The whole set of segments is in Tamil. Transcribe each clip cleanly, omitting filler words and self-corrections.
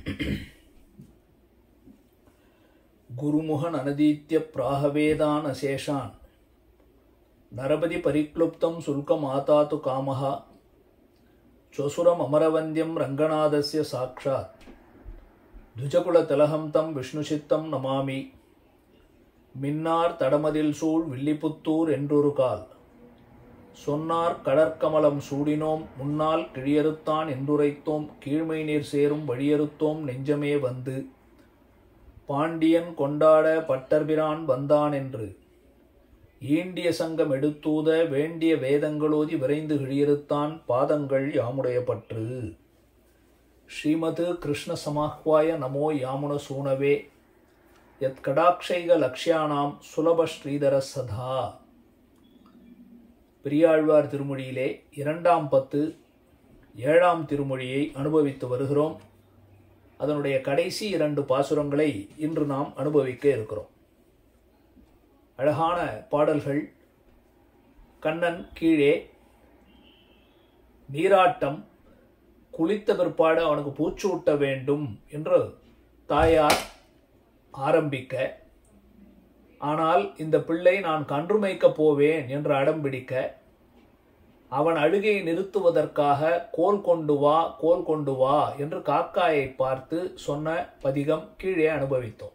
गुरुमुहन अनदीत्य प्राहवेदान अशेषान नरपति परिक्लुप्तं शुल्कमातातु कामः चोसुरम अमरवन्द्यं रंगनाथस्य साक्षात् द्विजकुलतिलहं तं विष्णुचित्तं नमामि मिन्नार तडमदिल सूळ विल्लिपुत्तूर என்றொரு கால் சொன்னார் கடற்கமலம் சூடினோம் முன்னால் கிழியறுத்தான் என்றுரைத்தோம் கீழ்மை நீர் சேரும் வழியறுத்தோம் நெஞ்சமே வந்து பாண்டியன் கொண்டாட பட்டர்பிரான் வந்தான் என்று ஈண்டிய சங்கம் எடுத்தூத வேண்டிய வேதங்களோதி விரைந்து கிழியறுத்தான் பாதங்கள் யாமுடைய பற்று ஸ்ரீமது கிருஷ்ண சமாஹ்வாய நமோ யாமுன சூனவே யத் கடாக்ஷைக லக்ஷ்யானாம் சுலப ஸ்ரீதர சதா. பெரியாழ்வார் திருமொழியிலே 2ஆம் பத்து 7ஆம் திருமொழியை அனுபவித்து வருகிறோம். அதனுடைய கடைசி 2 பாசுரங்களை இன்று நாம் அனுபவிக்க இருக்கிறோம். அழகான பாடல்கள். கண்ணன் கீழே நீராட்டம், குளித்த பிற்பாடு அவனுக்கு பூச்சூட்ட வேண்டும் என்று தாயார் ஆரம்பிக்க, ஆனால் இந்த பிள்ளை நான் கன்று மேய்க்கப் போவேன் என்று அடம்பிடிக்க, அவன் அழுகையை நிறுத்துவதற்காக கோல் கொண்டு வா என்று காக்காயை பார்த்து சொன்ன பதிகம் கீழே அனுபவித்தோம்.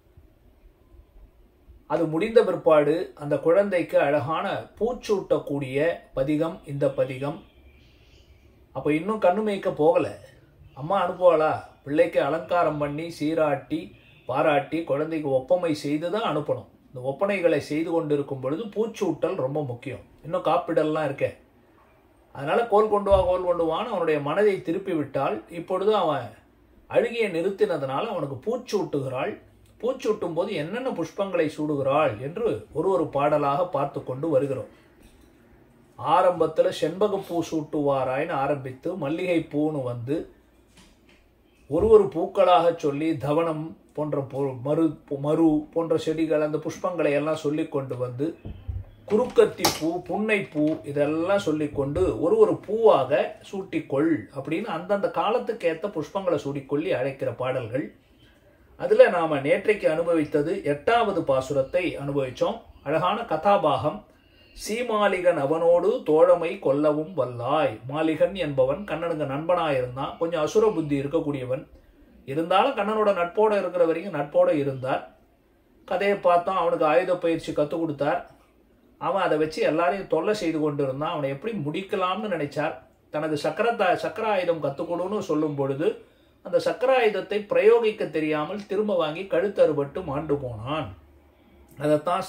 அது முடிந்த பிற்பாடு அந்த குழந்தைக்கு அழகான பூச்சூட்டக்கூடிய பதிகம் இந்த பதிகம். அப்போ இன்னும் கண்ணு மேய்க்க போகலை, அம்மா அனுப்புவாளா? பிள்ளைக்கு அலங்காரம் பண்ணி சீராட்டி பாராட்டி குழந்தைக்கு ஒப்பமை செய்து தான் அனுப்பணும். இந்த ஒப்பனைகளை செய்து கொண்டிருக்கும் பொழுது பூச்சூட்டல் ரொம்ப முக்கியம். இன்னும் காப்பிடல்லாம் இருக்கே, அதனால கோல் கொண்டு வான்னு அவனுடைய மனதை திருப்பி விட்டால் இப்பொழுது அவன் அழுகியை நிறுத்தினதுனால அவனுக்கு பூச்சூட்டுகிறாள். பூச்சூட்டும் போது என்னென்ன புஷ்பங்களை சூடுகிறாள் என்று ஒரு பாடலாக பார்த்து கொண்டு வருகிறோம். ஆரம்பத்தில் செண்பகப்பூ சூட்டுவாராய்னு ஆரம்பித்து மல்லிகை பூன்னு வந்து ஒரு பூக்களாக சொல்லி தவனம் போன்ற மரு போன்ற செடிகள் அந்த புஷ்பங்களை எல்லாம் சொல்லி கொண்டு வந்து குறுக்கத்தி பூ, புன்னை பூ இதெல்லாம் சொல்லிக்கொண்டு ஒரு பூவாக சூட்டிக்கொள் அப்படின்னு அந்தந்த காலத்துக்கு ஏற்ற புஷ்பங்களை சூடிக்கொள்ளி அழைக்கிற பாடல்கள். அதில் நாம் நேற்றைக்கு அனுபவித்தது 8வது பாசுரத்தை அனுபவித்தோம். அழகான கதாபாகம். சீமாலிகன் அவனோடு தோழமை கொல்லவும் வல்லாய். மாலிகன் என்பவன் கண்ணனுக்கு நண்பனாயிருந்தான். கொஞ்சம் அசுர புத்தி இருக்கக்கூடியவன். இருந்தாலும் கண்ணனோட நட்போட இருக்கிற வரைக்கும் நட்போட இருந்தார். கதையை பார்த்தோம். அவனுக்கு ஆயுத பயிற்சி கற்றுக் கொடுத்தார். அவன் அதை வச்சு எல்லாரையும் தொல்லை செய்து கொண்டு இருந்தான். அவனை எப்படி முடிக்கலாம்னு நினைச்சார். தனது சக்கர ஆயுதம் கற்றுக்கொடுன்னு சொல்லும் பொழுது அந்த சக்கர ஆயுதத்தை பிரயோகிக்க தெரியாமல் திரும்ப வாங்கி கழுத்தறுபட்டு மாண்டு போனான். அதைத்தான்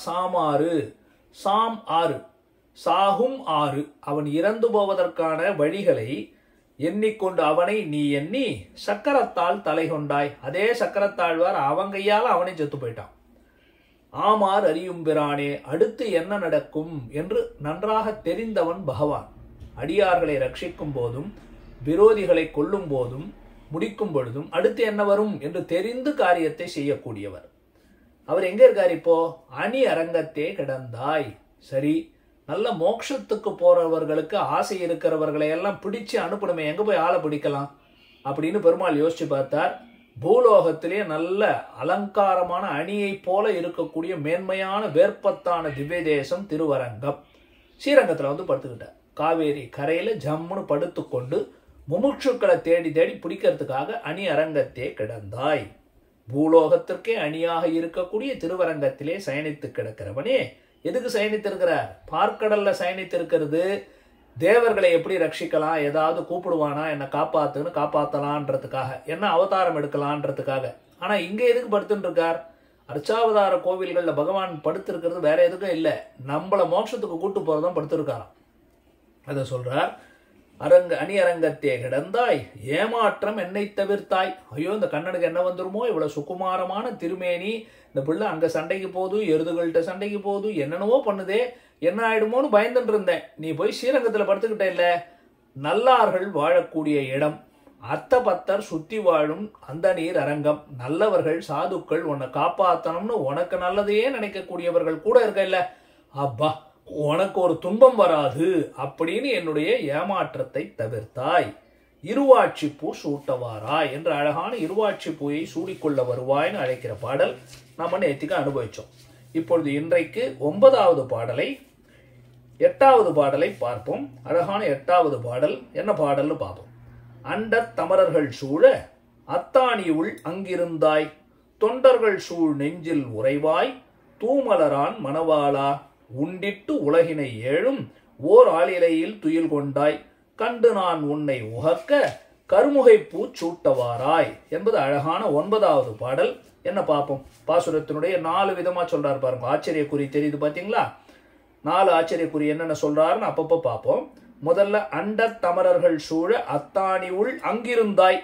சாம் 6 சாகும் 6. அவன் இறந்து போவதற்கான வழிகளை எண்ணிக்கொண்டு அவனை நீ எண்ணி சக்கரத்தால் தலை கொண்டாய். அதே சக்கரத்தாழ்வார் அவன் கையால் அவனை செத்து போயிட்டான். ஆமார் அறியும் பிரானே, அடுத்து என்ன நடக்கும் என்று நன்றாக தெரிந்தவன் பகவான். அடியார்களை ரட்சிக்கும் போதும் விரோதிகளை கொல்லும் போதும் முடிக்கும் பொழுதும் அடுத்து என்ன வரும் என்று தெரிந்து காரியத்தை செய்யக்கூடியவர். அவர் எங்க இருக்கார் இப்போ? அணி அரங்கத்தே கிடந்தாய். சரி, நல்ல மோட்சத்துக்கு போறவர்களுக்கு ஆசை இருக்கிறவர்களை எல்லாம் பிடிச்சு அனுப்பணுமே, எங்க போய் ஆளை பிடிக்கலாம் அப்படின்னு பெருமாள் யோசிச்சு பார்த்தார். பூலோகத்திலே நல்ல அலங்காரமான அணியை போல இருக்கக்கூடிய மேன்மையான வேற்பத்தான திவ்ய தேசம் திருவரங்கம். ஸ்ரீரங்கத்தில் வந்து படுத்துக்கிட்டார். காவேரி கரையில ஜம்முன்னு படுத்துக்கொண்டு முமுட்சுக்களை தேடி பிடிக்கிறதுக்காக அணி அரங்கத்தே கிடந்தாய். பூலோகத்திற்கே அணியாக இருக்கக்கூடிய திருவரங்கத்திலே சயனித்து கிடக்கிறவனே எதுக்கு சயனித்திருக்கிறார்? பார்க்கடல்ல சயனித்திருக்கிறது தேவர்களை எப்படி ரட்சிக்கலாம், ஏதாவது கூப்பிடுவானா என்ன காப்பாத்தலான்றதுக்காக, என்ன அவதாரம் எடுக்கலான்றதுக்காக. ஆனா இங்க எதுக்கு படுத்துட்டு இருக்கார்? அர்ச்சாவதார கோவில்கள்ல பகவான் படுத்திருக்கிறது வேற எதுக்கும் இல்லை, நம்மள மோட்சத்துக்கு கூட்டு போறதான் படுத்திருக்காராம். அதை சொல்றார். அணி அரங்கத்தே கிடந்தாய், ஏமாற்றம் என்னை தவிர்த்தாய். ஐயோ, இந்த கண்ணனுக்கு என்ன வந்துருமோ, இவ்வளவு சுகுமாரமான திருமேனி, இந்த பிள்ளை அங்க சண்டைக்கு போகுது, எருதுகள்கிட்ட சண்டைக்கு போகுது, என்னென்னவோ பண்ணுதே, என்ன ஆயிடுமோன்னு பயந்துட்டு இருந்தேன். நீ போய் ஸ்ரீரங்கத்துல படுத்துக்கிட்ட இல்ல, நல்லார்கள் வாழக்கூடிய இடம், அத்தபத்தர் சுத்தி வாழும் அந்த நீர் அரங்கம், நல்லவர்கள் சாதுக்கள் உன்னை காப்பாத்தணும்னு உனக்கு நல்லதையே நினைக்கக்கூடியவர்கள் கூட இருக்க இல்ல, அப்பா உனக்கு ஒரு துன்பம் வராது அப்படின்னு என்னுடைய ஏமாற்றத்தை தவிர்த்தாய். இருவாட்சி பூ சூட்டவாராய் என்று அழகான இருவாட்சி பூயை சூடிக்கொள்ள வருவாய்னு அழைக்கிற பாடல் நம்ம நேத்திக்கு அனுபவிச்சோம். இப்பொழுது இன்றைக்கு 9வது பாடலை 8வது பாடலை பார்ப்போம். அழகான 8வது பாடல் என்ன பாடல்னு பார்ப்போம். அண்டத் தமரர்கள் சூழ அத்தாணியுள் அங்கிருந்தாய், தொண்டர்கள் சூழ் நெஞ்சில் உறைவாய், தூமலரான் மணவாளா, உண்டிட்டு உலகினை ஏழும் ஓர் ஆளிலையில் துயில் கொண்டாய், கண்டு நான் உன்னை உகக்க கருமுகை பூ சூட்டவாராய் என்பது அழகான 9வது பாடல். என்ன பார்ப்போம். பாசுரத்தினுடைய 4 விதமா சொல்றாரு பாருங்க. ஆச்சரியக்குறி தெரியுது பாத்தீங்களா? 4 ஆச்சரியக்குறி என்னென்ன சொல்றாருன்னு அப்பப்ப பார்ப்போம். முதல்ல அண்டத் தமரர்கள் சூழ அத்தாணி உள் அங்கிருந்தாய்,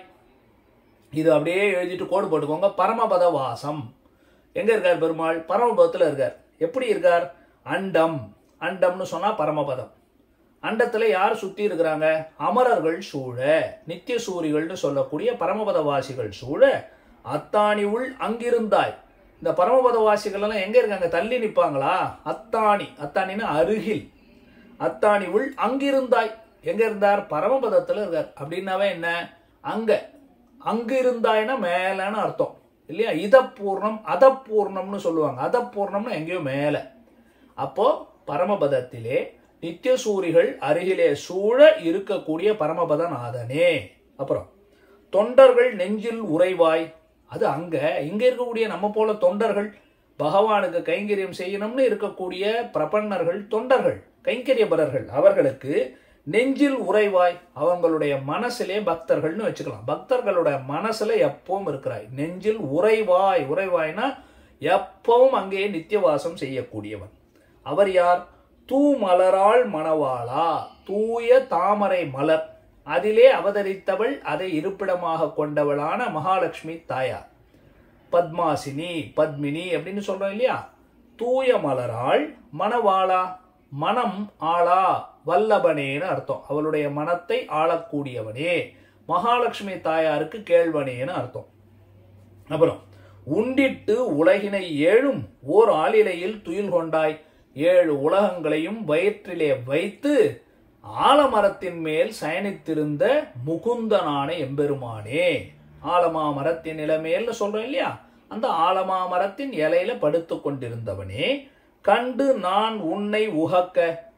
இது அப்படியே எழுதிட்டு கோடு போட்டுக்கோங்க. பரமபத வாசம். எங்க இருக்கார் பெருமாள்? பரமபதத்துல இருக்கார். எப்படி இருக்கார்? அண்டம். அண்டம்னு சொன்னா பரமபதம். அண்டத்துல யார் சுத்தி இருக்கிறாங்க? அமரர்கள் சூழ, நித்திய சூரிகள்னு சொல்லக்கூடிய பரமபதவாசிகள் சூழ அத்தாணி உள் அங்கிருந்தாய். இந்த பரமபதவாசிகள் எல்லாம் எங்க இருக்காங்க? தள்ளி நிப்பாங்களா? அத்தாணி, அத்தாணின்னா அருகில். அத்தாணி உள் அங்கிருந்தாய், எங்க இருந்தார்? பரமபதத்துல இருக்கார். அப்படின்னாவே என்ன? அங்க. அங்கு இருந்தாய்னா மேலன்னு அர்த்தம் இல்லையா? இதப்பூர்ணம் அதப்பூர்ணம்னு சொல்லுவாங்க. அதப்பூர்ணம்னு எங்கேயோ மேல. அப்போ பரமபதத்திலே நித்திய சூரிகள் அருகிலே சூழ இருக்கக்கூடிய பரமபதநாதனே. அப்புறம் தொண்டர்கள் நெஞ்சில் உறைவாய், அது அங்க. இங்க இருக்கக்கூடிய நம்ம போல தொண்டர்கள், பகவானுக்கு கைங்கரியம் செய்யணும்னு இருக்கக்கூடிய பிரபன்னர்கள், தொண்டர்கள், கைங்கரியபரர்கள், அவர்களுக்கு நெஞ்சில் உறைவாய், அவங்களுடைய மனசிலே பக்தர்கள்னு வச்சுக்கலாம். பக்தர்களுடைய மனசுல எப்பவும் இருக்கிறாய். நெஞ்சில் உறைவாய். உறைவாய்னா எப்பவும் அங்கே நித்தியவாசம் செய்யக்கூடியவன். அவர் யார்? தூமலராள் மணவாளா, தூய தாமரை மலர், அதிலே அவதரித்தவள், அதை இருப்பிடமாக கொண்டவளான மகாலட்சுமி தாயார். பத்மாசினி, பத்மினி அப்படின்னு சொல்றோம் இல்லையா? தூய மலராள் மணவாளா, மனம் ஆளா, வல்லபனேன்னு அர்த்தம். அவளுடைய மனத்தை ஆளக்கூடியவனே. மகாலட்சுமி தாயாருக்கு கேள்வனேன்னு அர்த்தம். அப்புறம் உண்டிட்டு உலகினை ஏழும் ஓர் ஆளிலையில் துயில் கொண்டாய், 7 உலகங்களையும் வயிற்றிலே வைத்து ஆலமரத்தின் மேல் சயனித்திருந்த முகுந்தனான எம்பெருமானே. ஆலமா மரத்தின் இளமேல்னு சொல்றோம் இல்லையா? அந்த ஆலமா மரத்தின் இலையில படுத்து கொண்டிருந்தவனே, கண்டு நான் உன்னை உகக்க,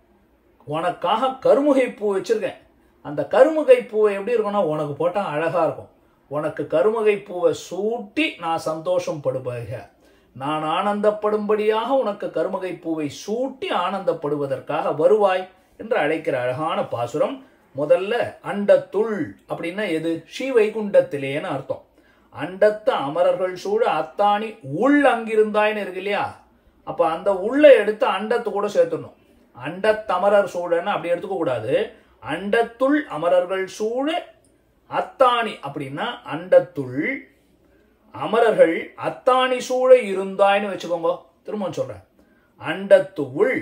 உனக்காக கருமுகை பூ வச்சிருக்கேன். அந்த கருமுகை பூவை எப்படி இருக்கும்னா, உனக்கு போட்டா அழகா இருக்கும். உனக்கு கருமுகை பூவை சூட்டி நான் சந்தோஷம் படுபக, நான் ஆனந்தப்படும்படியாக உனக்கு கருமுகை பூவை சூட்டி ஆனந்தப்படுவதற்காக வருவாய் என்று அழைக்கிற அழகான பாசுரம். முதல்ல அண்டத்துள் அப்படின்னா எது? ஸ்ரீ வைகுண்டத்திலேன்னு அர்த்தம். அண்டத்து அமரர்கள் சூழ அத்தாணி உள் அங்கிருந்தாய்னு இருக்கு இல்லையா? அப்ப அந்த உள்ள எடுத்து அண்டத்து கூட சேர்த்துடணும். அண்டத்தமரர் சூழன்னு அப்படி எடுத்துக்க கூடாது. அண்டத்துள் அமரர்கள் சூழ அத்தாணி அப்படின்னா அண்டத்துள் அமரர்கள் அத்தாணி சூழ இருந்தாய்னு வச்சுக்கோங்க. திரும்ப சொல்றேன். அண்டத்து உள்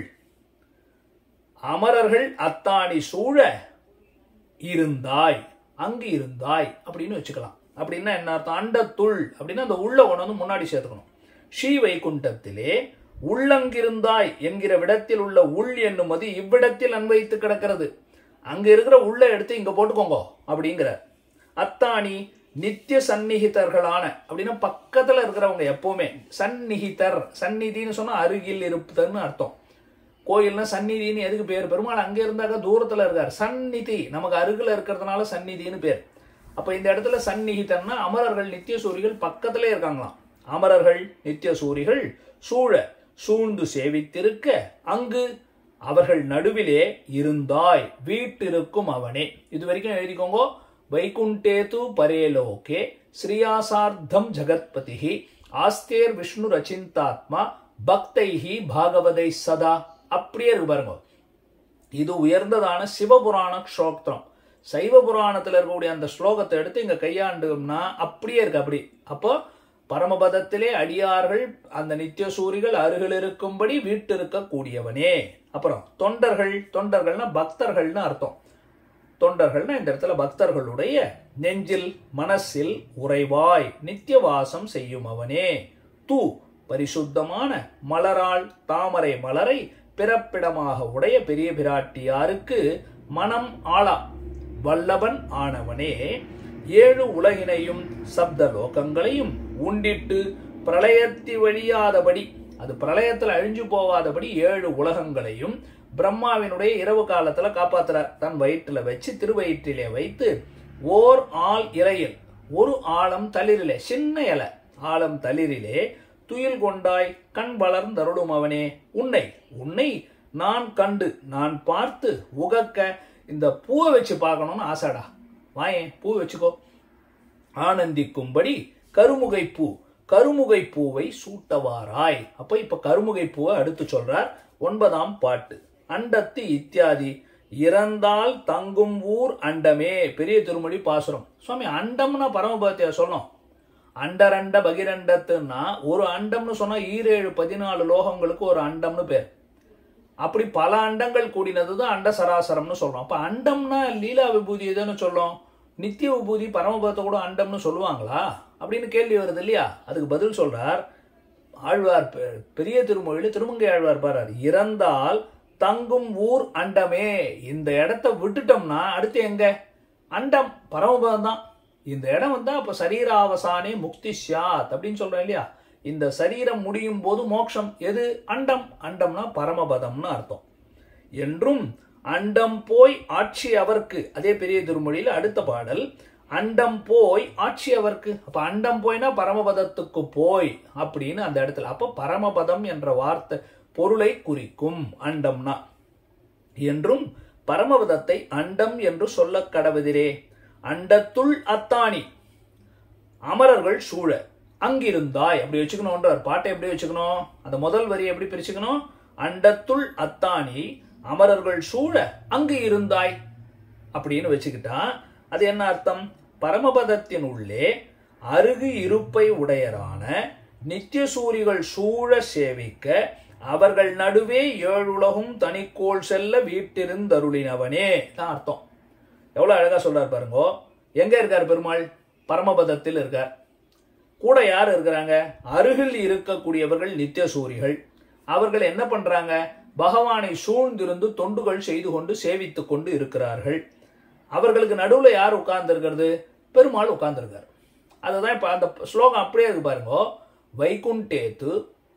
அமரர்கள் அத்தாணி சூழ இருந்தாய், அங்கு இருந்தாய் அப்படின்னு வச்சுக்கலாம். அப்படின்னா என்ன அர்த்தம்? அண்டத்துள் அப்படின்னா அந்த உள்ள கொண்டு வந்து முன்னாடி சேர்த்துக்கணும். ஸ்ரீ வைகுண்டத்திலே உள்ளங்கிருந்தாய் என்கிற விடத்தில் உள்ள உள் என்னுமது இவ்விடத்தில் அன்வைத்து கிடக்கிறது. அங்க இருக்கிற உள்ள எடுத்து இங்க போட்டுக்கோங்க அப்படிங்கிற. அத்தாணி நித்திய சந்நிகிதர்களான அப்படின்னா பக்கத்துல இருக்கிறவங்க எப்பவுமே. சந்நிகிதர், சந்நிதின்னு சொன்னா அருகில் இருப்பதுன்னு அர்த்தம். கோயில்னா சந்நிதின்னு எதுக்கு பேர்? பெருமாள் அங்க இருந்தாக்க தூரத்துல இருக்கார். சந்நிதி நமக்கு அருகில் இருக்கிறதுனால சந்நிதின்னு பேர். அப்ப இந்த இடத்துல சந்நிகிதன்னா அமரர்கள் நித்திய சூரிகள் பக்கத்திலே இருக்காங்களாம். அமரர்கள் நித்திய சூரிகள் சூழ சூழ்ந்து சேவித்திருக்க அங்கு அவர்கள் நடுவிலே இருந்தாய், வீட்டிருக்கும் அவனே. இது வரைக்கும் எழுதிக்கோங்க. வைகுண்டேது பரேலோகே ஸ்ரீயாசார்த்தம் ஜகத்பதிஹி ஆஸ்தேர் விஷ்ணு ரச்சிந்தாத்மா பக்தைஹி பாகவதை சதா. அப்படியே இருக்கு பாருங்க. இது உயர்ந்ததான சிவபுராண ஸ்லோகம். சைவ புராணத்தில் இருக்கக்கூடிய அந்த ஸ்லோகத்தை எடுத்து இங்க கையாண்டோம்னா அப்படியே இருக்கு. அப்படி அப்போ பரமபதத்திலே அடியார்கள் அந்த நித்திய சூரிகள் அருகில் இருக்கும்படி வீட்டிருக்க கூடியவனே. அப்புறம் தொண்டர்கள், தொண்டர்கள்னா பக்தர்கள்னு அர்த்தம். தொண்டர்கள்னா இந்த இடத்துல பக்தர்களுடைய நெஞ்சில் மனசில் உறைவாய் நித்திய வாசம் செய்யும் அவனே. தூ பரிசுத்தமான மலரால் தாமரை மலரை பிறப்பிடமாக உடைய பெரிய பிராட்டியாருக்கு மனம் ஆளா, வல்லபன் ஆனவனே 7 உலகினையும் சப்த லோகங்களையும் உண்டிட்டு பிரளயத்தி வழியாதபடி, அது பிரளயத்தில் அழிஞ்சு போகாதபடி 7 உலகங்களையும் பிரம்மாவினுடைய இரவு காலத்துல காப்பாத்துறார். தன் வயிற்றுல வச்சு திருவயிற்றிலே வைத்து ஓர் ஆள் இலையில், ஒரு ஆழம் தளிரிலே, சின்ன இலை ஆழம் தளிரிலே துயில் கொண்டாய் கண் வளர்ந்தருளும் அவனே உன்னை உன்னை நான் கண்டு நான் பார்த்து உகக்க. இந்த பூவை வச்சு பார்க்கணும்னு ஆசைடா, வாயேன் பூ வச்சுக்கோ. ஆனந்திக்கும்படி கருமுகை பூ, கருமுகை பூவை சூட்டவாராய். அப்ப இப்ப கருமுகை பூவை அடுத்து சொல்றார் 9ஆம் பாட்டு. அண்டத்து இத்தியாதி இறந்தால் தங்கும் ஊர் அண்டமே. பெரிய திருமொழி பாசுரம். சுவாமி அண்டம்னா பரமபதத்தையா சொல்லணும்? அண்டரண்ட பகிரண்டத்துன்னா ஒரு அண்டம்னு சொன்னா 7 14 லோகங்களுக்கு ஒரு அண்டம்னு பேர். அப்படி பல அண்டங்கள் கூடினதுதான் அண்ட சராசரம்னு சொல்றோம். அப்ப அண்டம்னா லீலா விபூதி எதுன்னு சொல்லும்? நித்திய விபூதி பரமபதத்தை கூட அண்டம்னு சொல்லுவாங்களா அப்படின்னு கேள்வி வருது இல்லையா? அதுக்கு பதில் சொல்றார் ஆழ்வார். பெரிய திருமொழியில திருமங்கை ஆழ்வார் பாரு, இறந்தால் தங்கும் ஊர் அண்டமே. இந்த இடத்தை விட்டுட்டோம்னா அடுத்து எங்க? அண்டம், பரமபதம் தான். இந்த இடம் வந்தா அப்ப சரீராவசானே முக்தி சாத் அப்படின்னு சொல்றோம் இல்லையா? இந்த சரீரம் முடியும் போது மோட்சம் எது? அண்டம். அண்டம்னா பரமபதம்னு அர்த்தம். என்றும் அண்டம் போய் ஆட்சி அவர்க்கு. அதே பெரிய திருமொழியில அடுத்த பாடல், அண்டம் போய் ஆட்சி அவர்க்கு. அப்ப அண்டம் போய்னா பரமபதத்துக்கு போய் அப்படின்னு அந்த இடத்துல. அப்ப பரமபதம் என்ற வார்த்தை பொருளை குறிக்கும் அண்டம்னா. என்றும் பரமபதத்தை அண்டம் என்று சொல்ல கடவுதிரே. அண்டத்துள் அத்தானி அமரர்கள் சூழ அங்கிருந்தாய். அப்படி வச்சுக்கணும். பாட்டை எப்படி வச்சுக்கணும்? அந்த முதல் வரி எப்படி பிரிச்சுக்கணும்? அண்டத்துள் அத்தானி அமரர்கள் சூழ அங்கு இருந்தாய் அப்படின்னு வச்சுக்கிட்டா அது என்ன அர்த்தம்? பரமபதத்தின் உள்ளே அருகு இருப்பை உடையரான நித்திய சூரிகள் சூழ சேவிக்க அவர்கள் நடுவே 7 உலகும் தனிக்கோள் செல்ல வீட்டிருந்தருளினவனே தான் அர்த்தம். எவ்வளவு அழகா சொல்றாரு பாருங்க. எங்க இருக்கார் பெருமாள்? பரமபதத்தில் இருக்கார். கூட யார் இருக்கிறாங்க? அருகில் இருக்கக்கூடியவர்கள் நித்திய சூரிகள். அவர்கள் என்ன பண்றாங்க? பகவானை சூழ்ந்திருந்து தொண்டுகள் செய்து கொண்டு சேவித்துக் கொண்டு இருக்கிறார்கள். அவர்களுக்கு நடுவுல யார் உட்கார்ந்து இருக்கிறது? பெருமாள் உட்கார்ந்து இருக்கார். அதுதான் இப்ப அந்த ஸ்லோகம் அப்படியே இருக்கு பாருங்க. வைகுண்டேத்து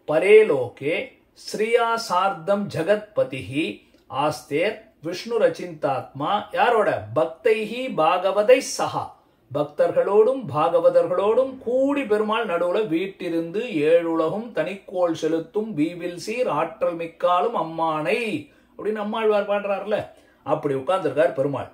பரேலோகே ஸ்ரீயா சார்த்தம் ஜகத்பதிஹி ஆஸ்தேர் விஷ்ணு ரச்சிந்தாத்மா. யாரோட? பக்தைஹி பாகவதை சஹா. பக்தர்களோடும் பாகவதர்களோடும் கூடி பெருமாள் நடுவுல வீட்டிருந்து 7 உலகும் தனிக்கோள் செலுத்தும் வீவில் சீர் ஆற்றல் மிக்காலும் அம்மானை அப்படின்னு அம்மாழ்வார் பாடுறாருல. அப்படி உட்கார்ந்திருக்கார் பெருமாள்.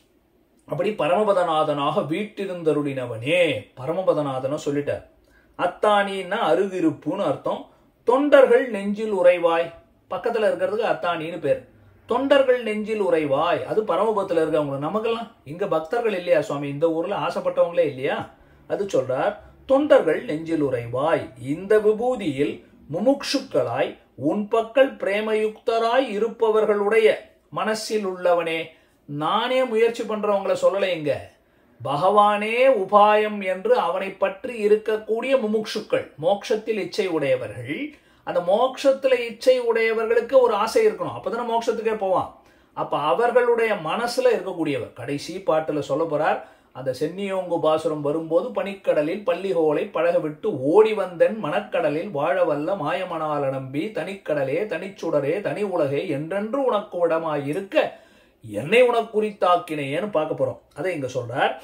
அப்படி பரமபதநாதனாக வீட்டிருந்தருளினவனே. பரமபதநாதன சொல்லிட்டார். அத்தானின்னா அருகிருப்புன்னு அர்த்தம். தொண்டர்கள் நெஞ்சில் உறைவாய். பக்கத்துல இருக்கிறதுக்கு அத்தானின்னு பேர். தொண்டர்கள் நெஞ்சில் உறைவாய், அது பரமபதத்துல இருக்கவங்க. நமக்கெல்லாம் இங்க பக்தர்கள் இல்லையா சுவாமி? இந்த ஊர்ல ஆசைப்பட்டவங்களே இல்லையா? அது சொல்றார். தொண்டர்கள் நெஞ்சில் உறைவாய். இந்த விபூதியில் முமுட்சுக்களாய் உன் பக்கல் பிரேமயுக்தராய் இருப்பவர்களுடைய மனசில் உள்ளவனே. நானே முயற்சி பண்றவங்களை சொல்லலை இங்க, பகவானே உபாயம் என்று அவனை பற்றி இருக்கக்கூடிய முமுட்சுக்கள், மோட்சத்தில் இச்சை உடையவர்கள். அந்த மோட்சத்துல இச்சை உடையவர்களுக்கு ஒரு ஆசை இருக்கணும், அப்பதானே மோட்சத்துக்கே போவான். அப்ப அவர்களுடைய மனசுல இருக்கக்கூடியவர். கடைசி பாட்டுல சொல்ல போறார், அந்த சென்னியோங்கு பாசுரம் வரும்போது, பனிக்கடலில் பள்ளிகோலை பழக விட்டு ஓடி வந்தன் மணக்கடலில் வாழவல்ல மாயமனால நம்பி தனிக்கடலே தனிச்சுடரே தனி உலகே என்றென்று உனக்கு விடமாயிருக்க என்னை உனக்கு குறித்தாக்கினேன்னு பார்க்க போறோம். அதை இங்க சொல்றார்.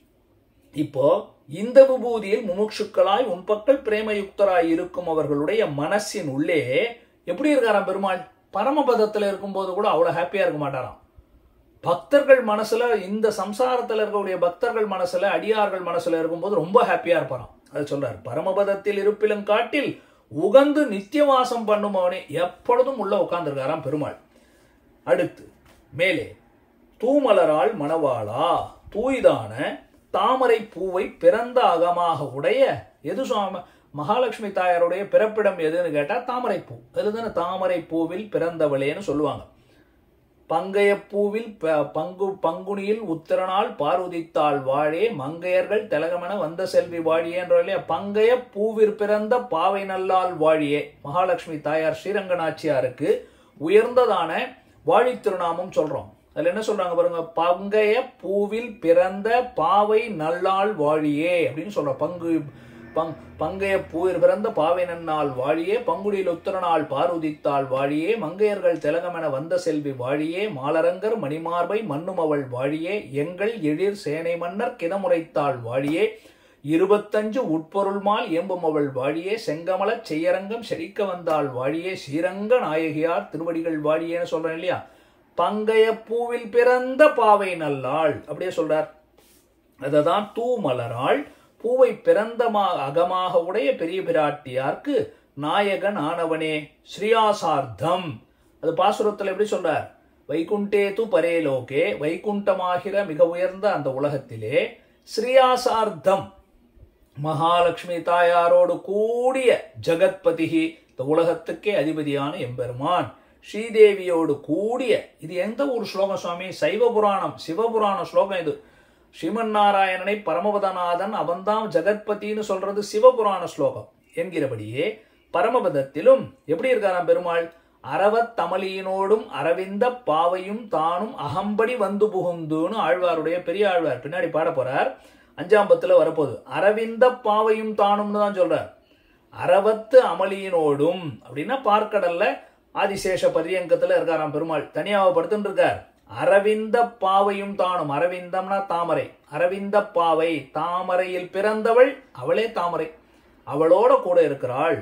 இப்போ இந்த விபூதியில் முமுட்சுக்களாய் உன் பக்கல் பிரேமயுக்தராய் இருக்கும் அவர்களுடைய மனசின் உள்ளே எப்படி இருக்காராம் பெருமாள்? பரமபதத்துல இருக்கும்போது கூட அவ்வளவு ஹாப்பியா இருக்க மாட்டாராம். பக்தர்கள் மனசுல, இந்த சம்சாரத்துல இருக்கக்கூடிய பக்தர்கள் மனசுல, அடியார்கள் மனசுல இருக்கும்போது ரொம்ப ஹாப்பியா இருப்பாராம். அது சொல்றார். பரமபதத்தில் இருப்பிலும் காட்டில் உகந்து நித்தியவாசம் பண்ணும் அவனே. எப்பொழுதும் உள்ள உட்கார்ந்துருக்காராம் பெருமாள். அடுத்து மேலே, தூமலரால் மணவாளா, தூய்தான தாமரை பூவை பிறந்த அகமாக உடைய. எது சுவாமி? மகாலட்சுமி தாயாருடைய பிறப்பிடம் எதுன்னு கேட்டா தாமரை பூ. அதுதானே தாமரை பூவில் பிறந்தவளேன்னு சொல்லுவாங்க. பங்கைய பூவில் பங்குனியில் உத்திரனால் பாருதித்தாள் வாழே மங்கையர்கள் திலகமென வந்த செல்வி வாழியே. பங்கைய பூவிற் பிறந்த பாவை நல்லால் வாழியே. மகாலட்சுமி தாயார் ஸ்ரீரங்கநாச்சியாருக்கு உயர்ந்ததான வாழி திருநாமம் சொல்றோம். அதுல என்ன சொல்றாங்க பாருங்க, பங்கைய பூவில் பிறந்த பாவை நல்லாள் வாழியே அப்படின்னு சொல்ற. பங்கைய பூவில் பிறந்த பாவை நன்னாள் வாழியே, பங்குடியில் உத்தரநாள் பாருதித்தாள் வாழியே, மங்கையர்கள் திலகமென வந்த செல்வி வாழியே, மாலரங்கர் மணிமார்பை மண்ணும் அவள் வாழியே, எங்கள் எழிர் சேனை மன்னர் கிதமுறைத்தாள் வாழியே, 25 உட்பொருள்மால் ஏம்பும் அவள் வாழியே, செங்கமலச் செய்யரங்கம் செழிக்க வந்தாள் வாழியே, ஸ்ரீரங்க நாயகியார் திருவடிகள் வாழியேன்னு சொல்றேன் இல்லையா. பங்கைய பூவில் பிறந்த பாவை நல்லாள் அப்படியே சொல்றார். அததான் தூமலராள் பூவை பிறந்த அகமாக உடைய பெரிய பிராட்டியார்க்கு நாயகன் ஆனவனே ஸ்ரீயாசார்த்தம். அது பாசுரத்தில் எப்படி சொல்றார், வைகுண்டே து பரேலோகே, வைகுண்டமாகிற மிக உயர்ந்த அந்த உலகத்திலே ஸ்ரீயாசார்த்தம் மகாலட்சுமி தாயாரோடு கூடிய ஜகத்பதிகி, இந்த உலகத்துக்கே அதிபதியான எம்பெருமான் ஸ்ரீதேவியோடு கூடிய, இது எந்த ஒரு ஸ்லோகம் சுவாமி? சைவ புராணம் சிவபுராண ஸ்லோகம் இது. ஸ்ரீமன் நாராயணனை பரமபதநாதன் அவன்தான் ஜெகத்பதினு சொல்றது சிவபுராண ஸ்லோகம் என்கிறபடியே, பரமபதத்திலும் எப்படி இருக்காராம் பெருமாள்? அரவத்தமலியினோடும் அரவிந்த பாவையும் தானும் அகம்படி வந்து புகுந்துன்னு ஆழ்வாருடைய பெரிய ஆழ்வார் பின்னாடி பாட போறார். 5ஆம் பத்துல வரப்போகுது. அரவிந்த பாவையும் தானும்னு தான் சொல்றார். அரவத்து அமளியினோடும் அப்படின்னா பார்க்கடல்ல ஆதிசேஷ பரியங்கத்துல இருக்காராம் பெருமாள், தனியாக படுத்துட்டு இருக்கார். அரவிந்த பாவையும் தானும், அரவிந்தம்னா தாமரை, அரவிந்த பாவை தாமரையில் பிறந்தவள், அவளே தாமரை, அவளோட கூட இருக்கிறாள்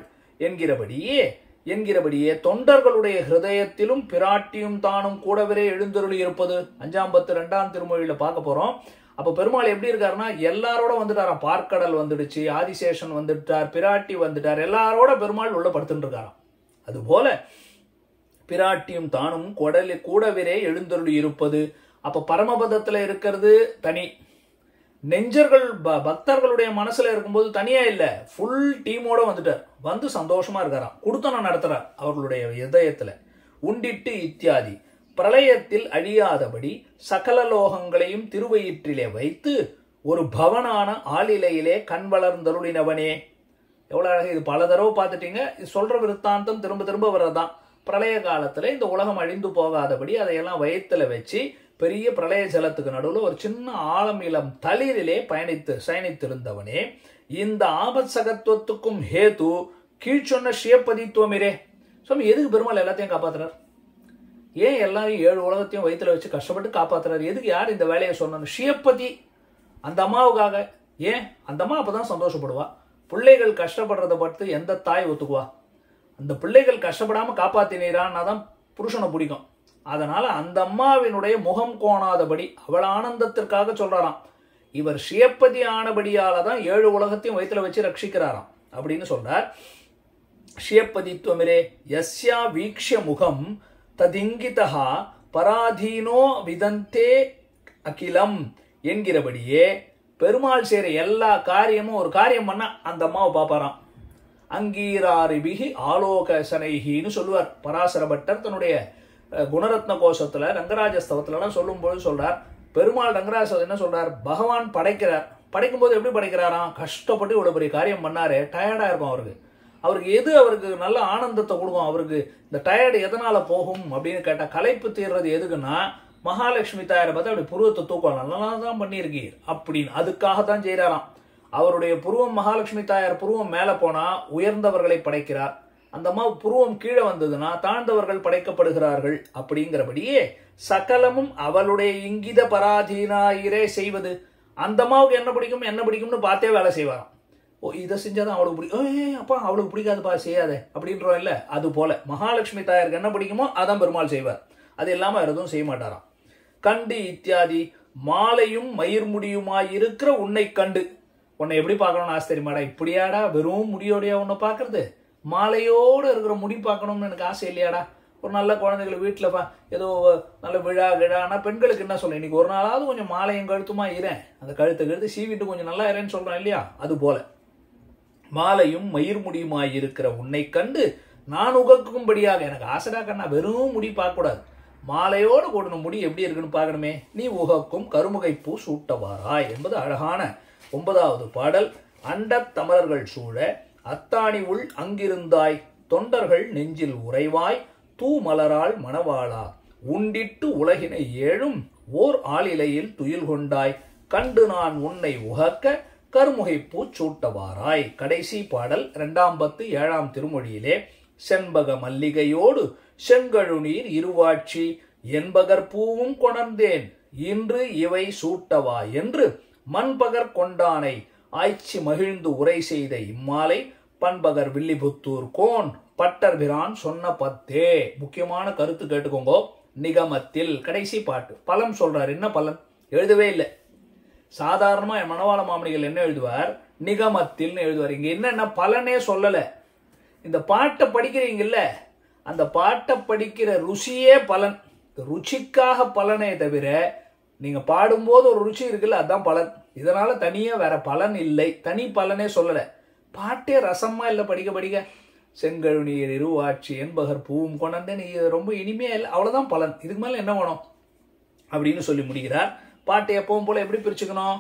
என்கிறபடியே தொண்டர்களுடைய ஹிருதயத்திலும் பிராட்டியும் தானும் கூடவரே எழுந்தருளி இருப்பது 5ஆம் பத்து 2ஆம் திருமொழியில பார்க்க போறோம். அப்ப பெருமாள் எப்படி இருக்காருன்னா எல்லாரோட வந்துட்டாராம். பார்க்கடல் வந்துடுச்சு, ஆதிசேஷன் வந்துட்டார், பிராட்டி வந்துட்டார், எல்லாரோட பெருமாள் உள்ள படுத்துட்டு இருக்காராம். அதுபோல பிராட்டியும் தானும் கூடவிரே எழுந்தருளி இருப்பது. அப்ப பரமபதத்துல இருக்கிறது தனி, நெஞ்சர்கள் பக்தர்களுடைய மனசுல இருக்கும்போது தனியா இல்ல, ஃபுல் டீமோட வந்துட்டார், வந்து சந்தோஷமா இருக்காராம், குடுத்தனம் நடத்துறார் அவர்களுடைய இதயத்துல. உண்டிட்டு இத்தியாதி பிரளயத்தில் அழியாதபடி சகல லோகங்களையும் திருவயிற்றிலே வைத்து ஒரு பவனான ஆளிலையிலே கண் வளர்ந்தருளினவனே. எவ்வளவு அழகு! இது பல தடவை பார்த்துட்டீங்க. இது சொல்ற விருத்தாந்தம் திரும்ப திரும்ப வர்றதுதான். பிரளய காலத்துல இந்த உலகம் அழிந்து போகாதபடி அதையெல்லாம் வயிற்றுல வச்சு பெரிய பிரளய ஜலத்துக்கு நடுவில் ஒரு சின்ன ஆழம் இளம் தளிரிலே சயனித்திருந்தவனே, இந்த ஆபத் சகத்துவத்துக்கும் ஹேது கீழ்ச்சொன்ன ஸ்ரீயப்பதித்துவமிரே. சுவாமி எதுக்கு பெருமாள் எல்லாத்தையும் காப்பாத்துறார்? ஏன் எல்லாரையும் 7 உலகத்தையும் வயிற்றுல வச்சு கஷ்டப்பட்டு காப்பாத்துறாரு? எதுக்கு? யார் இந்த வேலையை சொன்னான்னு? ஸ்ரீயப்பதி அந்த அம்மாவுக்காக. ஏன்? அந்த அம்மா அப்பதான் சந்தோஷப்படுவா. பிள்ளைகள் கஷ்டப்படுறதை பார்த்து எந்த தாய் ஒத்துக்குவா? அந்த பிள்ளைகள் கஷ்டப்படாம காப்பாத்தினீரான்னா தான் புருஷனை பிடிக்கும். அதனால அந்த அம்மாவினுடைய முகம் கோணாதபடி அவள் ஆனந்தத்திற்காக சொல்றாராம். இவர் ஸ்ரீயப்பதி ஆனபடியால தான் 7 உலகத்தையும் வயிற்றுல வச்சு ரட்சிக்கிறாராம் அப்படின்னு சொல்றார். ஸ்ரீயப்பதித்வமிரே யஸ்யா வீக்ஷ்ய முகம் ததிங்கிதா பராதீனோ விதந்தே அகிலம் என்கிறபடியே பெருமாள் செய்யற எல்லா காரியமும் ஒரு காரியம் பண்ணா அந்த அம்மாவை பாப்பாராம். அங்கீராரிபிகி ஆலோகசனைகின்னு சொல்லுவார் பராசர பட்டர் தன்னுடைய குணரத்ன கோஷத்துல ரங்கராஜஸ்தவத்துலாம் சொல்லும் போது சொல்றார். பெருமாள் ரங்கராஜ என்ன சொல்றார்? பகவான் படைக்கிறார், படைக்கும் போது எப்படி படைக்கிறாராம்? கஷ்டப்பட்டு இவ்வளவு பெரிய காரியம் பண்ணாரு, டயர்டா இருக்கும் அவருக்கு எது அவருக்கு நல்ல ஆனந்தத்தை கொடுக்கும்? அவருக்கு இந்த டயர்டு எதனால போகும் அப்படின்னு கேட்டா, களைப்பு தீர்றது எதுக்குன்னா மகாலட்சுமி தாயாரை பார்த்து அப்படி புருவத்தை தூக்கம் நல்லா தான் பண்ணியிருக்கீர் அப்படின்னு அதுக்காக தான் செய்யறாராம். அவருடைய புருவம் மகாலட்சுமி தாயார் புருவம் மேல போனா உயர்ந்தவர்களை படைக்கிறார், அந்த அம்மா புருவம் கீழே வந்ததுன்னா தாழ்ந்தவர்கள் படைக்கப்படுகிறார்கள். அப்படிங்கிறபடியே சகலமும் அவளுடைய இங்கித பராதீனாயிரே செய்வது. அந்த அம்மாவுக்கு என்ன பிடிக்கும்னு பார்த்தே வேலை செய்வாராம். ஓ, இதை செஞ்சாதான் அவளுக்கு பிடிக்கும், அப்பா அவளுக்கு பிடிக்காதுப்பா செய்யாத அப்படின்றோம் இல்ல. அது போல மகாலட்சுமி தாயாருக்கு என்ன பிடிக்குமோ அதான் பெருமாள் செய்வார், அது இல்லாம வேற எதுவும் செய்ய மாட்டாராம். கண்டு இத்தியாதி மாலையும் மயிர்முடியுமாய் இருக்கிற உன்னை கண்டு. உன்னை எப்படி பார்க்கணும்னு ஆசை தெரியுமாடா? இப்படியாடா வெறும் முடியோடையா உன்னை பார்க்கறது? மாலையோடு இருக்கிற முடி பார்க்கணும்னு எனக்கு ஆசை இல்லையாடா? ஒரு நல்ல குழந்தைகள் வீட்டில் ஏதோ நல்ல விழா கிழானா பெண்களுக்கு என்ன சொல்ல, இன்னைக்கு ஒரு நாளாவது கொஞ்சம் மாலையும் கழுத்துமா இரேன், அந்த கழுத்து சீவிட்டு கொஞ்சம் நல்லா இரேன்னு சொல்றேன் இல்லையா? அது போல மாலையும் மயிர் முடியுமாய் இருக்கிற உன்னை கண்டு நான் உகக்கும்படியாக எனக்கு ஆசைடா கண்ணா, வெறும் முடி பார்க்க கூடாது, மாலையோடு கூடின முடி எப்படி இருக்குன்னு பார்க்கணுமே. நீ உகக்கும் கருமுகை பூ சூட்டவாராய் என்பது அழகான 9வது பாடல். அண்டத் தமரர்கள் சூழ அத்தாணி உள் அங்கிருந்தாய், தொண்டர்கள் நெஞ்சில் உறைவாய், தூ மலராள் மணவாளா, உண்டிட்டு உலகினை ஏழும் ஓர் ஆளிலையில் துயில் கொண்டாய் கண்டு நான் உன்னை உகக்க கருமுகை பூச்சூட்டவாராய். கடைசி பாடல் 2ஆம் பத்து 7ஆம் திருமொழியிலே செண்பக மல்லிகையோடு செங்கழுநீர் இருவாட்சி என்பகர் பூவும் கொணர்ந்தேன் இன்று இவை சூட்டவா என்று மண்பகர் கொண்டானை ஆய்ச்சி மகிழ்ந்து உரை செய்த இம்மாலை பண்பகர் வில்லிபுத்தூர் கோன் பட்டர்பிரான் சொன்ன பத்தே. முக்கியமான கருத்து கேட்டுக்கோங்க. நிகமத்தில் கடைசி பாட்டு பலன் சொல்றார். என்ன பலன் எழுதவே இல்லை. சாதாரணமா மணவாள மாமணிகள் என்ன எழுதுவார், நிகமத்தில் எழுதுவார். இங்க என்னன்னா பலனே சொல்லல. இந்த பாட்டை படிக்கிறீங்கல்ல, அந்த பாட்டை படிக்கிற ருசியே பலன். ருச்சிக்காக பலனே தவிர நீங்க பாடும்போது ஒரு ருச்சி இருக்குல்ல, அதான் பலன். இதனால தனியா வேற பலன் இல்லை. தனி பலனே சொல்லல. பாட்டே ரசமா இல்லை படிக்க படிக்க. செங்கழுநீர் இருவாட்சி என்பகர் பூவும் கொண்டேன் ரொம்ப இனிமையா இல்லை, அவ்வளவுதான் பலன். இதுக்கு மேல என்ன வேணும் அப்படின்னு சொல்லி முடிக்கிறார். பாட்டை எப்பவும் போல எப்படி பிரிச்சுக்கணும்?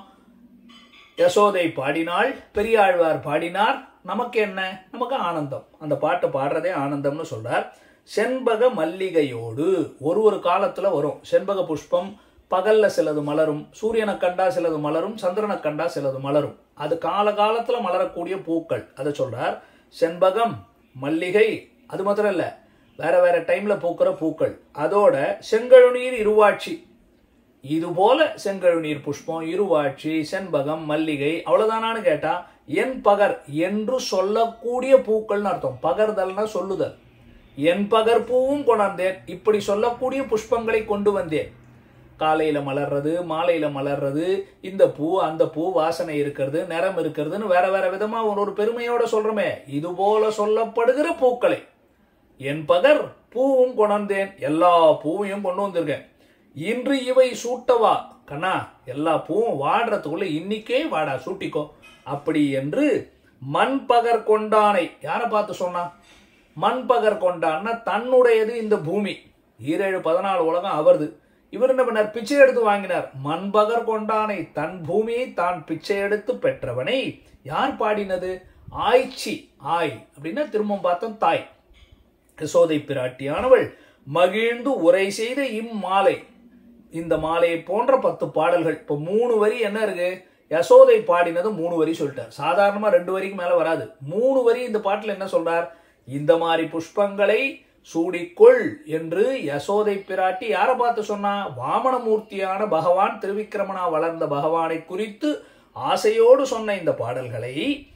யசோதை பாடினாள், பெரியாழ்வார் பாடினார், நமக்கு என்ன? நமக்கு ஆனந்தம். அந்த பாட்டை பாடுறதே ஆனந்தம்னு சொல்றார். செண்பக மல்லிகையோடு ஒரு காலத்துல வரும். செண்பக புஷ்பம் பகல்ல சிலது மலரும், சூரியனை கண்டா சிலது மலரும், சந்திரனை கண்டா சிலது மலரும். அது காலகாலத்துல மலரக்கூடிய பூக்கள், அதை சொல்றார். செண்பகம் மல்லிகை அது மாத்திரம் இல்ல, வேற வேற டைம்ல பூக்கிற பூக்கள். அதோட செங்கழுநீர் இருவாட்சி, இது போல செங்கழுநீர் புஷ்பம், இருவாட்சி, செண்பகம், மல்லிகை அவ்வளவுதானான்னு கேட்டா என் பகர் என்று சொல்லக்கூடிய பூக்கள்னு அர்த்தம். பகர்தல்னா சொல்லுதல். என் பகர் பூவும் கொண்டாந்தேன், இப்படி சொல்லக்கூடிய புஷ்பங்களை கொண்டு வந்தேன். காலையில மலர்றது, மாலையில மலர்றது, இந்த பூ அந்த பூ வாசனை இருக்கிறது, நிறம் இருக்கிறதுன்னு வேற வேற விதமா ஒரு பெருமையோட சொல்றோமே, இது போல சொல்லப்படுகிற பூக்களை என் பகர் பூவும் கொண்டாந்தேன், எல்லா பூவையும் கொண்டு வந்திருக்கேன். இன்று இவை சூட்டவா, கண்ணா எல்லா பூவும் வாடுறதுக்குள்ள இன்னைக்கே வாடா சூட்டிக்கோ அப்படி என்று மண்பகர் கொண்டானை. யாரை பார்த்து சொன்னா? மண்பகர் கொண்டான்னா தன்னுடையது இந்த பூமி. 7-14 உலகம் அவரது. இவர் என்ன பண்ணார்? பிச்சை எடுத்து வாங்கினார். மண்பகர் கொண்டானை, தன் பூமியை தான் பிச்சை எடுத்து பெற்றவனை யார் பாடினது? ஆய்ச்சி. ஆய் அப்படின்னா திரும்பவும் பார்த்தோம் தாய். யசோதை பிராட்டியானவள் மகிழ்ந்து உரை செய்த இம்மாலை. இந்த மாலையை போன்ற 10 பாடல்கள். இப்ப 3 வரி என்ன இருக்கு? யசோதை பாடினது 3 வரி சொல்லிட்டார். சாதாரணமா 2 வரிக்கு மேல வராது. 3 வரி இந்த பாட்டுல என்ன சொல்றார்? இந்த மாதிரி புஷ்பங்களை சூடிக்கொள் என்று யசோதை பிராட்டி யாரை பார்த்து சொன்னா? வாமனமூர்த்தியான பகவான், திருவிக்கிரமனா வளர்ந்த பகவானை குறித்து ஆசையோடு சொன்ன இந்த பாடல்களை,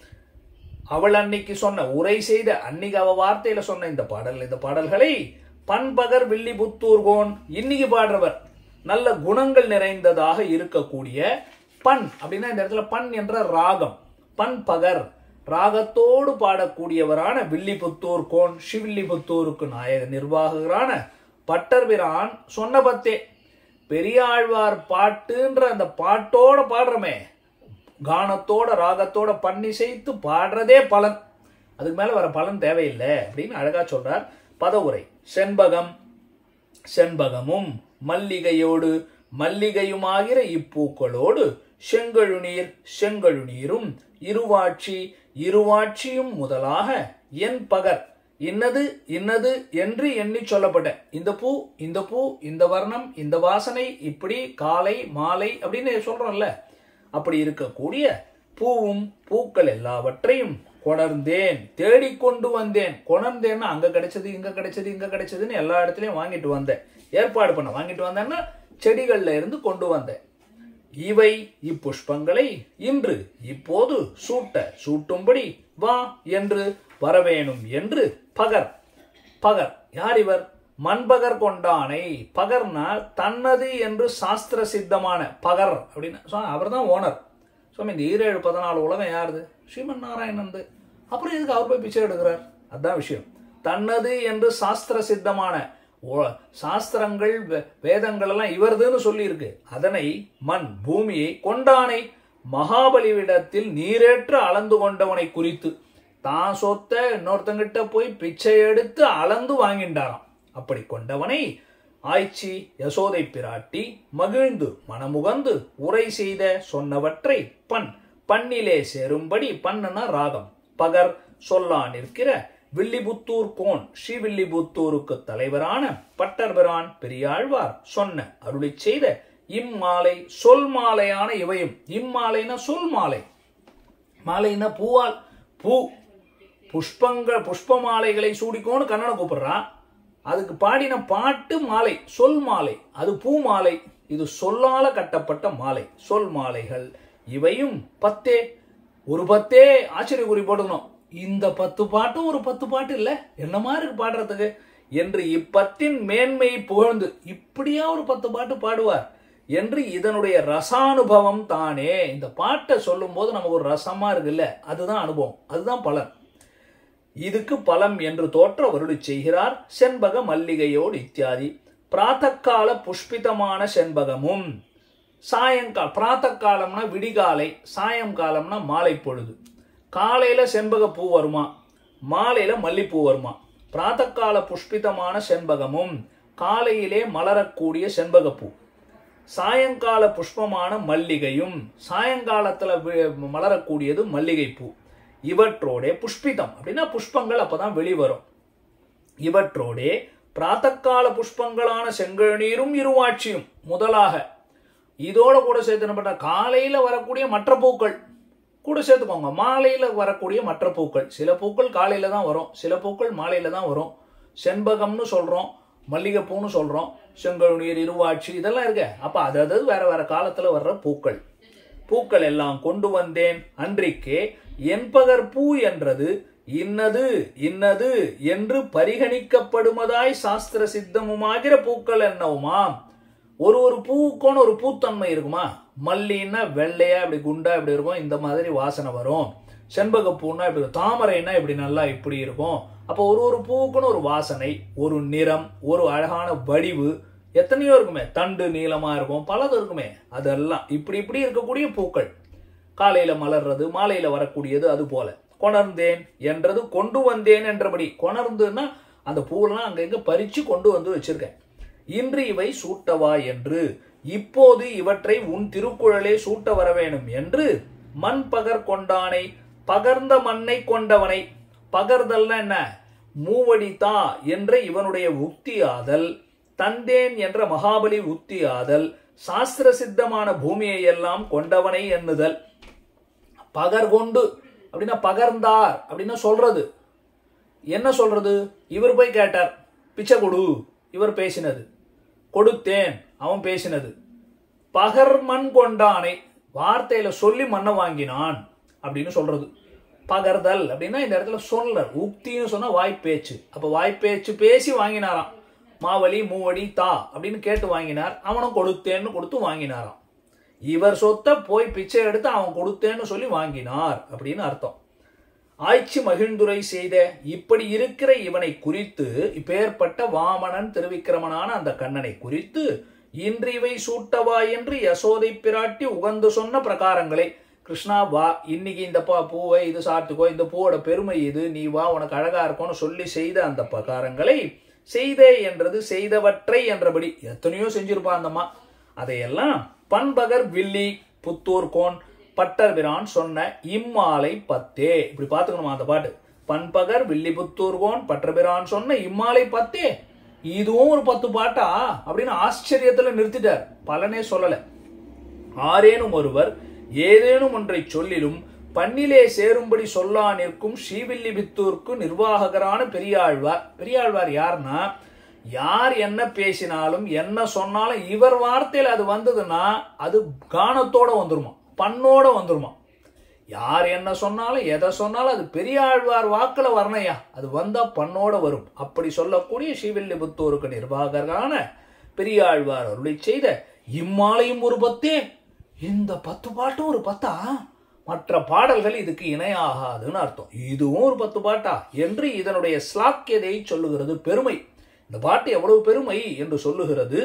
அவள் அன்னைக்கு சொன்ன உரை செய்த அன்னைக்கு அவ வார்த்தையில சொன்ன இந்த பாடல்களை பண்பகர் வில்லிபுத்தூர்கோன் இன்னைக்கு பாடுறவர், நல்ல குணங்கள் நிறைந்ததாக இருக்கக்கூடிய பண் அப்படின்னா இந்த இடத்துல பண் என்ற ராகம், பண்பகர் ராகத்தோடு பாடக்கூடியவரான வில்லிபுத்தூர் கோன், ஸ்ரீவில்லிபுத்தூருக்கு நாயக நிர்வாகரான பட்டர்பிரான் சொன்ன பத்தே. பெரியாழ்வார் பாட்டுன்ற அந்த பாட்டோட பாடுறமே, கானத்தோட ராகத்தோட பண்ணி செய்து பாடுறதே பலன். அதுக்கு மேல வர பலன் தேவையில்லை அப்படின்னு அழகா சொல்றார். பதவுரை. செண்பகம் செண்பகமும் மல்லிகையோடு மல்லிகையுமாகிற இப்பூக்களோடு செங்கழுநீர் செங்கழுநீரும் இருவாட்சி இருவாட்சியும் முதலாக என் பகர் இன்னது இன்னது என்று எண்ணி சொல்லப்பட்ட இந்த பூ இந்த பூ இந்த வர்ணம் இந்த வாசனை இப்படி காலை மாலை அப்படின்னு சொல்றோம்ல, அப்படி இருக்கக்கூடிய பூவும் பூக்கள் எல்லாவற்றையும் கொணர்ந்தேன், தேடிக்கொண்டு வந்தேன். கொணர்ந்தேன்னா அங்க கிடைச்சது இங்க கிடைச்சது இங்க கிடைச்சதுன்னு எல்லா இடத்துலயும் வாங்கிட்டு வந்தேன். ஏற்பாடு பண்ண வாங்கிட்டு வந்தேன்னா செடிகள்ல இருந்து கொண்டு வந்தேன். இவை இப்புஷ்பங்களை இன்று இப்போது சூட்டும்படி வா என்று வரவேணும் என்று பகர். பகர் யார் இவர்? மண்பகர் கொண்டானை. பகர்னா தன்னது என்று சாஸ்திர சித்தமான பகர் அப்படின்னு அவர் தான் ஓனர். சுவாமி இந்த 7-14 உலகம் யாருது? ஸ்ரீமன் நாராயணன். அப்புறம் எதுக்கு அவர் போய் பிச்சை எடுக்கிறார்? அதுதான் விஷயம். தன்னது என்று சாஸ்திர சித்தமான சாஸ்திரங்கள் வேதங்கள் எல்லாம் இவர்துன்னு சொல்லி இருக்கு. அதனை மண் பூமியை கொண்டானை மகாபலிவிடத்தில் நீரேற்று அளந்து கொண்டவனை குறித்து தான் சொத்த இன்னொருத்தங்கிட்ட போய் பிச்சை எடுத்து அளந்து வாங்கின்றாராம். அப்படி கொண்டவனை ஆய்ச்சி யசோதை பிராட்டி மகிழ்ந்து மனமுகந்து உரை செய்த சொன்னவற்றை பண்ணிலே சேரும்படி, பண்ணுனா ராகம், பகர் சொல்லா நிற்கிற வில்லிபுத்தூர் கோன் ஸ்ரீவில்லிபுத்தூருக்கு தலைவரான பட்டர்பிரான் பெரியாழ்வார் சொன்ன அருளி செய்த இம்மாலை சொல் மாலையான இவையும். இம்மாலைனா சொல் மாலை, மாலைன்னா பூவால் பூ புஷ்ப மாலைகளை சூடிக்கோன்னு கண்ணனை கூப்பிடுறான். அதுக்கு பாடின பாட்டு மாலை, சொல் மாலை. அது பூ மாலை, இது சொல்லால கட்டப்பட்ட மாலை, சொல் மாலைகள் இவையும் 10. ஒரு 10 ஆச்சரிய குறி போட்டுக்கணும். இந்த 10 பாட்டும் ஒரு 10 பாட்டு இல்ல, என்ன மாதிரி பாடுறதுக்கு என்று இப்பத்தின் மேன்மையை புகழ்ந்து இப்படியா ஒரு 10 பாட்டு பாடுவார் என்று இதனுடைய ரசானுபவம் தானே. இந்த பாட்டை சொல்லும் போது நமக்கு ஒரு ரசமா இருக்குல்ல, அதுதான் அனுபவம், அதுதான் பலன். இதுக்கு பலம் என்று தோற்ற வருடி செய்கிறார். செண்பக மல்லிகையோடு இத்தியாதி. பிராத்தக்கால புஷ்பிதமான செண்பகமும். சாயங்கால பிராத்தக்காலம்னா விடிகாலை, சாயங்காலம்னா மாலை பொழுது. காலையில செண்பக பூ வருமா, மாலையில மல்லிப்பூ வருமா. பிராத்தக்கால புஷ்பிதமான செண்பகமும், காலையிலே மலரக்கூடிய செண்பகப்பூ. சாயங்கால புஷ்பமான மல்லிகையும், சாயங்காலத்துல மலரக்கூடியது மல்லிகைப்பூ. இவற்றோடே புஷ்பிதம் அப்படின்னா புஷ்பங்கள் அப்பதான் வெளிவரும். இவற்றோடே பிராத்தக்கால புஷ்பங்களான செங்கழுநீரும் இருவாட்சியும் முதலாக. இதோட கூட சேர்த்து காலையில வரக்கூடிய மற்ற பூக்கள் கூட சேர்த்துக்கோங்க. மாலையில வரக்கூடிய மற்ற பூக்கள், சில பூக்கள் காலையில தான் வரும், சில பூக்கள் மாலையில தான் வரும். செண்பகம்னு சொல்றோம், மல்லிகைப்பூன்னு சொல்றோம், செங்கழுநீர் இருவாட்சி இதெல்லாம் இருக்கு. அப்ப அதாவது வேற வேற காலத்துல வர்ற பூக்கள். பூக்கள் எல்லாம் கொண்டு வந்தேன் அன்றிக்கே என்பகர் பூ என்றது இன்னது இன்னது என்று பரிகணிக்கப்படுவதாய் சாஸ்திர சித்தமுமாகிற பூக்கள் என்னவுமாம். ஒரு பூவுக்கும் ஒரு பூத்தன்மை இருக்குமா. மல்லின்னா வெள்ளையா இப்படி குண்டா இப்படி இருக்கும், இந்த மாதிரி வாசனை வரும். செண்பக பூன்னா இப்படி, தாமரைன்னா இப்படி நல்லா இப்படி இருக்கும். அப்போ ஒரு பூவுக்குன்னு ஒரு வாசனை, ஒரு நிறம், ஒரு அழகான வடிவு எத்தனையோ இருக்குமே. தண்டு நீளமா இருக்கும், பலது இருக்குமே. அதெல்லாம் இப்படி இப்படி இருக்கக்கூடிய பூக்கள். காலையில மலர்றது, மாலையில வரக்கூடியது. அது போல கொணர்ந்தேன் என்றது கொண்டு வந்தேன் என்றபடி. கொணர்ந்துன்னா அந்த பூவெல்லாம் அங்க பறிச்சு கொண்டு வந்து வச்சிருக்கேன். இன்று இவை சூட்டவா என்று, இப்போது இவற்றை உன் திருக்குழலே சூட்ட வர வேணும் என்று மண் பகர் கொண்டானை, பகர்ந்த மண்ணை கொண்டவனை. பகர்தல்னா என்ன, மூவடி தா என்ற இவனுடைய உக்தியாதல், தந்தேன் என்ற மகாபலி உக்தியாதல், சாஸ்திர சித்தமான பூமியை எல்லாம் கொண்டவனை எண்ணுதல். பகர் கொண்டு அப்படின்னா பகர்ந்தார் அப்படின்னா சொல்றது என்ன சொல்றது. இவர் போய் கேட்டார், பிச்சை கொடு, இவர் பேசினது. கொடுத்தேன், அவன் பேசினது. பகர் மண் கொண்டானை, வார்த்தையில சொல்லி மண்ணை வாங்கினான் அப்படின்னு சொல்றது. பகர்தல் அப்படின்னா இந்த இடத்துல சொல்லர், உக்தின்னு சொன்னா வாய்ப்பேச்சு. அப்ப வாய்ப்பேச்சு பேசி வாங்கினாராம். மாவலி மூவடி தா அப்படின்னு கேட்டு வாங்கினார். அவனும் கொடுத்தேன்னு கொடுத்து வாங்கினாராம். இவர் சொத்தை போய் பிச்சை எடுத்து அவன் கொடுத்தேன்னு சொல்லி வாங்கினார் அப்படின்னு அர்த்தம். ஆய்ச்சி மகிழ்ந்துரை செய்த இப்படி இருக்கிற இவனை குறித்து, இப்பேற்பட்ட வாமனன் திருவிக்கிரமனான அந்த கண்ணனை குறித்து, இன்று இவை சூட்டவா என்று யசோதை பிராட்டி உகந்து சொன்ன பிரகாரங்களை, கிருஷ்ணா வா, இன்னைக்கு இந்த பூவை இது சாப்பிட்டுக்கோ, இந்த பூவோட பெருமை இது, நீ வா உனக்கு அழகா இருக்கும்னு சொல்லி செய்த அந்த பிரகாரங்களை, செய்தே என்றது செய்தவற்றை என்றபடி எத்தனையோ செஞ்சிருப்பா அந்தம்மா. அதையெல்லாம் பண்பகர் வில்லி புத்தூர் கோன் பட்டர்பிரான் சொன்ன இம்மாலை 10. இப்படி பாத்துக்கணுமா அந்த பாட்டு. பண்பகர் வில்லி புத்தூர் கோன் பட்டர்பிரான் சொன்ன இம்மாலை 10. இதுவும் ஒரு 10 பாட்டா அப்படின்னு ஆச்சரியத்துல நிறுத்திட்டார். பலனே சொல்லல. ஆரேனும் ஒருவர் ஏதேனும் ஒன்றை சொல்லிலும் பண்ணிலே சேரும்படி சொல்லா நிற்கும் ஸ்ரீவில்லிபுத்தூருக்கு நிர்வாகரான பெரியாழ்வார். பெரியாழ்வார் யாருன்னா, யார் என்ன பேசினாலும் என்ன சொன்னாலும் இவர் வார்த்தையில் அது வந்ததுன்னா அது கானத்தோட வந்துருமா, பண்ணோட வந்துருமா. யார் என்ன சொன்னாலும் எதை சொன்னாலும் அது பெரியாழ்வார் வாக்குல வரணையா, அது வந்தா பண்ணோட வரும். அப்படி சொல்லக்கூடிய ஸ்ரீவில்லிபுத்தூருக்கு நிர்வாகரான பெரியாழ்வார் அருளி செய்த இம்மாலையும் ஒரு 10. இந்த 10 பாட்டும் ஒரு 10. மற்ற பாடல்கள் இதுக்கு இணையாகாதுன்னு அர்த்தம். இதுவும் ஒரு 10 பாட்டா என்று இதனுடைய ஸ்லாக்கியதை சொல்லுகிறது, பெருமை. இந்த பாட்டு எவ்வளவு பெருமை என்று சொல்லுகிறது.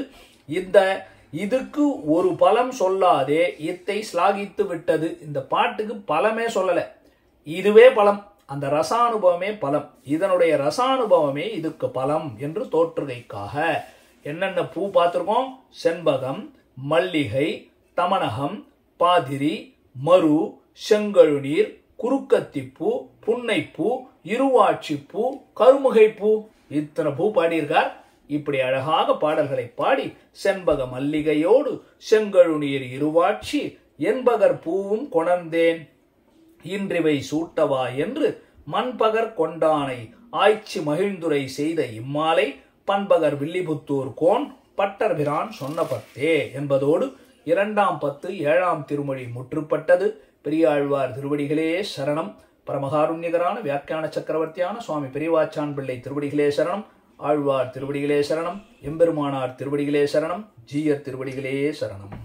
இதுக்கு ஒரு பலம் சொல்லாதே இத்தை ஸ்லாகித்து விட்டது. இந்த பாட்டுக்கு பலமே சொல்லல, இதுவே பலம். அந்த ரசானுபவமே பலம். இதனுடைய ரசானுபவமே இதுக்கு பலம் என்று தோற்றுகைக்காக என்னென்ன பூ பார்த்திருக்கோம். செண்பகம், மல்லிகை, தமனகம், பாதிரி, மரு, செங்கழுநீர், குறுக்கத்திப்பூ, புன்னைப்பூ, இருவாட்சிப்பூ, கருமுகைப்பூ, இத்தனை பூ பாடியிருக்கார். இப்படி அழகாக பாடல்களை பாடி செண்பக மல்லிகையோடு செங்கழுநீர் இருவாட்சி என்பகர் பூவும் கொணர்ந்தேன் இன்றிவை சூட்டவா என்று மண்பகர் கொண்டானை ஆய்ச்சி மகிழ்ந்துரை செய்த இம்மாலை பண்பகர் வில்லிபுத்தூர் கோன் பட்டர்பிரான் சொன்ன பத்தே என்பதோடு 2ஆம் பத்து 7ஆம் திருமொழி முற்றுப்பட்டது. பெரியாழ்வார் திருவடிகளே சரணம். பரமகாருண்யகரான வியாக்கியான சக்கரவர்த்தியான சுவாமி பெரியவாச்சான் பிள்ளை திருவடிகளே சரணம். ஆழ்வார் திருவடிகளே சரணம். எம்பெருமானார் திருவடிகளே சரணம். ஜீயர் திருவடிகளே சரணம்.